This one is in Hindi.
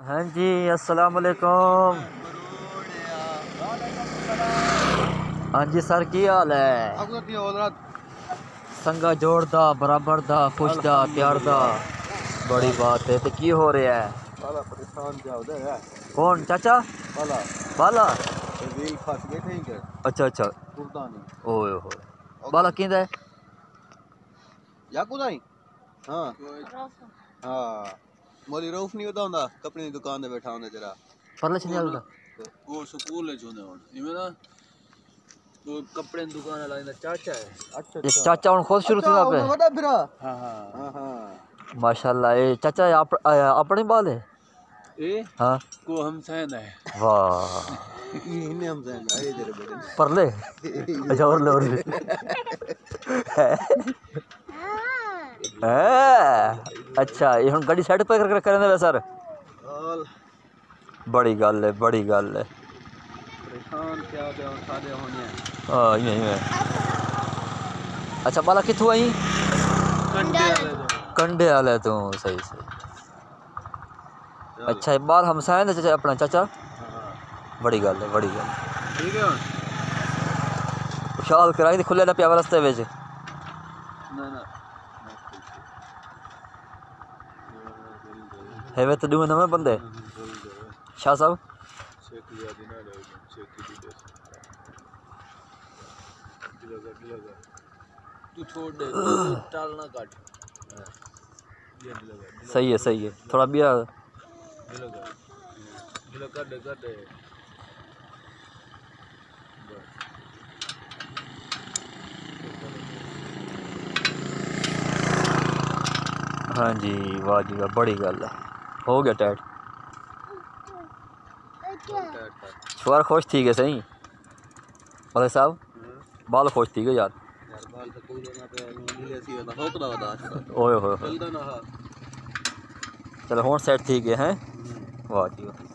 हाँ जी, अस्सलाम वालेकुम। हाँ जी सर, की हाल है? संगा जोड़ दा, बराबर दा, खुश दा, प्यार दा। बड़ी बात है। तो की हो रहा है? कौन चाचा? बाला। अच्छा अच्छा। ओए होए, बाला किंदा है? हाँ हाँ, मोली रऊफ नहीं होता हुंदा कपड़े की दुकान ते बैठा हुंदा जरा परले से नहीं आता। वो स्कूल है जोने हुन इमे ना वो कपड़े की दुकान वाला इंदा चाचा है। अच्छा ये चाचा हुन खुद शुरू थी पे। बड़ा फिरा हां हां हाँ हाँ माशाल्लाह। ये चाचा अपने बाल है? ए हाँ। को हम सहन है। वाह। ये इन्हें हम जान आए तेरे बड़े परले। अच्छा और ले अच्छा, ये हुन गाड़ी साइड पे कर करने वे सर। ऑल बड़ी गल है, बड़ी गल है। परेशान क्या पे और सादे होने हाँ ये अच्छा, बाला किथों आई? कंडे वाले दो कंडे वाले तो सही सही। अच्छा, ये बाल हमसाए ने चाचा अपना चाचा। बड़ी गल है, बड़ी गल। ठीक है खुशहाल कराई थी खुले ना पिया रस्ते विच। ना ना है वे तो दूए नवे बंदे शाह साहब। तू छोड़ दे टालना काट। सही है, सही है। थोड़ा बिया दिलो कर दे हाँ जी, वाह जी वाह, बड़ी गल है। हो गया टाइट। शुआर खुश थी गए सही वाले साहब। बाल खुश थी गए यार। बाल तो कोई ना पे नीले सी होता होकदा होता ओए होए होए। चलदा ना चलो हुन सेट थी गए हैं। वाह जी वाह।